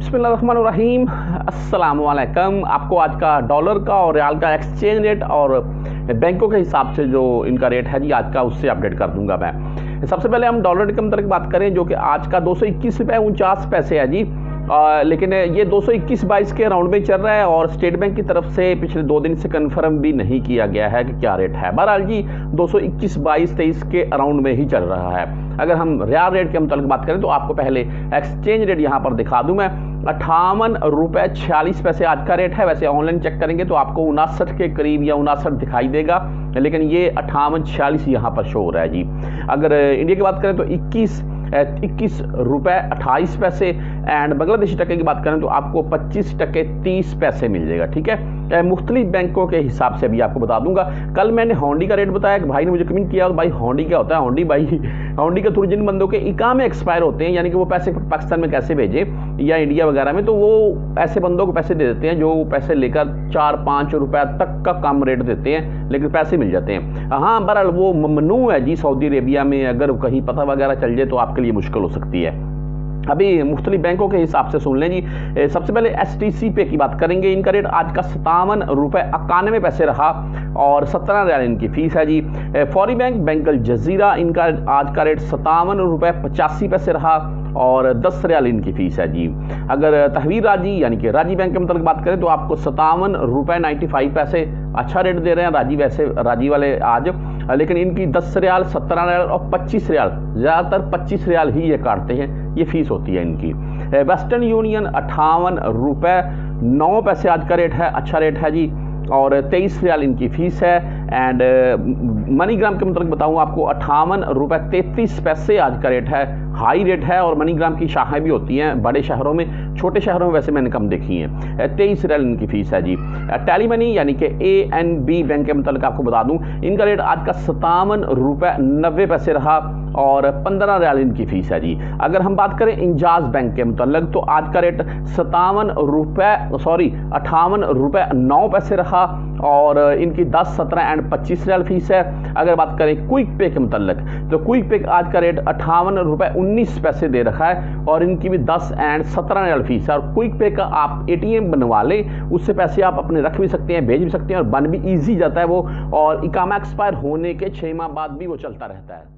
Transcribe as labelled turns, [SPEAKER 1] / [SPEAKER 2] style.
[SPEAKER 1] बिस्मिल्लाहिर्रहमानिर्रहीम, अस्सलाम वालेकुम। आपको आज का डॉलर का और रियाल का एक्सचेंज रेट और बैंकों के हिसाब से जो इनका रेट है जी आज का, उससे अपडेट कर दूंगा मैं। सबसे पहले हम डॉलर के मतलब बात करें, जो कि आज का 221 रुपये 49 पैसे है जी। लेकिन ये 221-22 के राउंड में चल रहा है और स्टेट बैंक की तरफ से पिछले 2 दिन से कंफर्म भी नहीं किया गया है कि क्या रेट है। बहरहाल जी 221-22-23 के अराउंड में ही चल रहा है। अगर हम रियाल रेट के मतलब बात करें तो आपको पहले एक्सचेंज रेट यहाँ पर दिखा दूं मैं। 58 रुपये 46 पैसे आज का रेट है। वैसे ऑनलाइन चेक करेंगे तो आपको 59 के करीब या 59 दिखाई देगा, लेकिन ये 58-46 यहाँ पर शो हो रहा है जी। अगर इंडिया की बात करें तो 21 रुपये 28 पैसे एंड बांग्लादेशी टके की बात करें तो आपको 25 टके 30 पैसे मिल जाएगा। ठीक है, मुख्तलिफ बैंकों के हिसाब से भी आपको बता दूंगा। कल मैंने होंडी का रेट बताया कि भाई ने मुझे कमेंट किया, भाई होंडी क्या होता है? होंडी के थ्रू जिन बंदों के इकामे एक्सपायर होते हैं, यानी कि वो पैसे पाकिस्तान में कैसे भेजे या इंडिया वगैरह में, तो वो ऐसे बंदों को पैसे दे देते हैं जो पैसे लेकर 4-5 रुपये तक का कम रेट देते हैं, लेकिन पैसे मिल जाते हैं। हाँ, बहरहाल वो ममनू है जी सऊदी अरेबिया में। अगर कहीं पता वगैरह चल जाए तो आपके लिए मुश्किल हो सकती है। अभी मुख्तलिफ बैंकों के हिसाब से सुन लें जी। सबसे पहले STC पे की बात करेंगे। इनका रेट आज का 57 रुपये 91 पैसे रहा और 17 रियाल इनकी फीस है जी। फौरी बैंक अल जजीरा, इनका आज का रेट 57 रुपये 85 पैसे रहा और 10 रियाल इनकी फीस है जी। अगर तहवीर राजी यानी कि राजी बैंक के मतलब बात करें तो आपको 57 रुपये 95 पैसे अच्छा रेट दे रहे हैं राजी, वैसे राजी वाले आज, लेकिन इनकी 10 रियाल 17 रियाल और 25 रियाल, ज़्यादातर 25 रियाल ही ये काटते हैं, ये फीस होती है इनकी। वेस्टर्न यूनियन 58 रुपये 9 पैसे आज का रेट है, अच्छा रेट है जी और 23 रियाल इनकी फीस है। एंड मनीग्राम के मतलब बताऊँ आपको 58 रुपये 33 पैसे आज का रेट है, हाई रेट है। और मनीग्राम की शाखाएं भी होती हैं बड़े शहरों में, छोटे शहरों में वैसे मैंने कम देखी हैं। 23 रियाल इनकी फीस है जी। टेली मनी यानी कि ANB बैंक के मतलब आपको बता दूं, इनका रेट आज का 57 रुपये 90 पैसे रहा और 15 रियाल इनकी फीस है जी। अगर हम बात करें इंजाज बैंक के मतलब तो आज का रेट 58 रुपये 9 पैसे रहा और इनकी 10, 17 एंड 25 रियाल फीस है। अगर बात करें क्विक पे के मतलब तो क्विक पे आज का रेट 58 रुपये 19 पैसे दे रखा है और इनकी भी 10 एंड 17 रियाल फीस है। और क्विक पे का आप ATM बनवा लें, उससे पैसे आप अपने रख भी सकते हैं, भेज भी सकते हैं और बन भी ईजी जाता है वो, और इकामा एक्सपायर होने के 6 माह बाद भी वो चलता रहता है।